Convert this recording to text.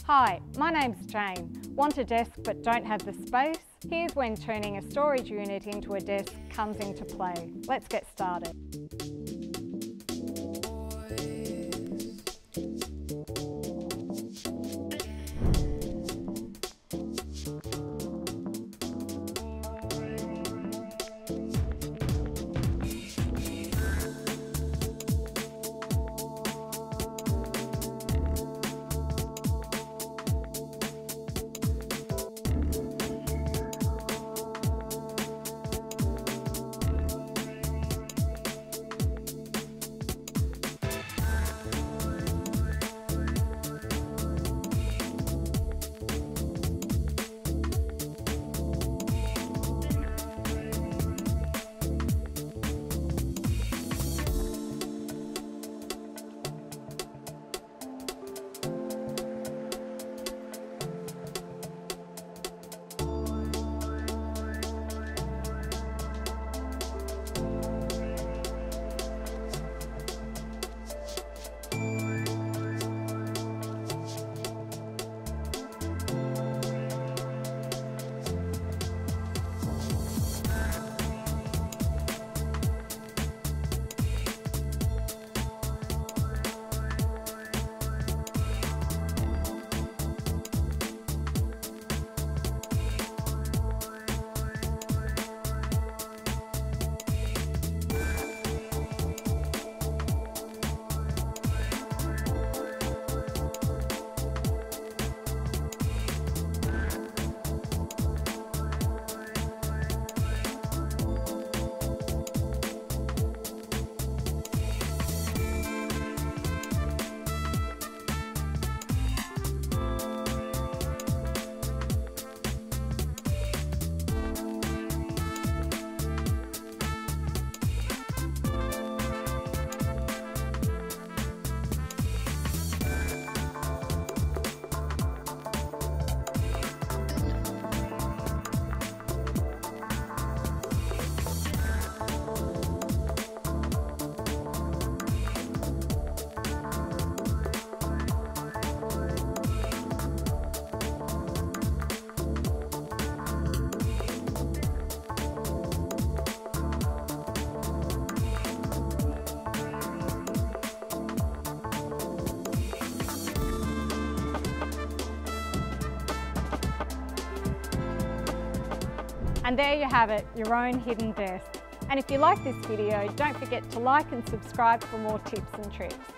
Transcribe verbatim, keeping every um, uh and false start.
Hi, my name's Jane. Want a desk but don't have the space? Here's when turning a storage unit into a desk comes into play. Let's get started. And there you have it, your own hidden desk. And if you like this video, don't forget to like and subscribe for more tips and tricks.